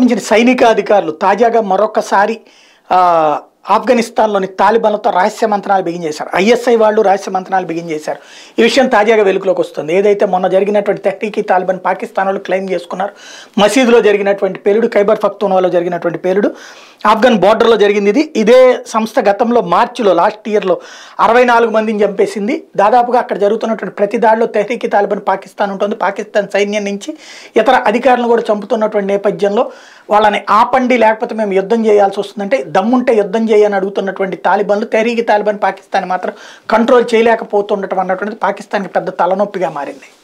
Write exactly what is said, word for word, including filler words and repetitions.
సంబంధించిన సైనిక అధికారులు తాజాగా మరొకసారి ఆఫ్ఘనిస్తాన్లోని తాలిబాన్లతో రహస్య మంత్రాలు బిగించేశారు. ఐఎస్ఐ వాళ్ళు రహస్య మంత్రాలు బిగించేశారు. ఈ విషయం తాజాగా వెలుగులోకి వస్తుంది. ఏదైతే మొన్న జరిగినటువంటి తెహ్రీకి తాలిబాన్ పాకిస్తాన్ వాళ్ళు క్లెయిమ్ చేసుకున్నారు. మసీదులో జరిగినటువంటి పేలుడు, ఖైబర్ పఖ్తూన్వాలో జరిగినటువంటి పేలుడు ఆఫ్ఘన్ బార్డర్లో జరిగింది. ఇది ఇదే సంస్థ గతంలో మార్చిలో లాస్ట్ ఇయర్లో అరవై నాలుగు మందిని చంపేసింది. దాదాపుగా అక్కడ జరుగుతున్నటువంటి ప్రతి దాడిలో తెహ్రీకి తాలిబాన్ పాకిస్తాన్ ఉంటుంది. పాకిస్తాన్ సైన్యం నుంచి ఇతర అధికారులను కూడా చంపుతున్నటువంటి నేపథ్యంలో వాళ్ళని ఆపండి, లేకపోతే మేము యుద్ధం చేయాల్సి వస్తుందంటే దమ్ముంటే యుద్ధం చేయని అడుగుతున్నటువంటి తాలిబాన్లు తెహ్రీకి తాలిబాన్ పాకిస్తాన్ మాత్రం కంట్రోల్ చేయలేకపోతుండటం అన్నటువంటిది పాకిస్తాన్కి పెద్ద తలనొప్పిగా మారింది.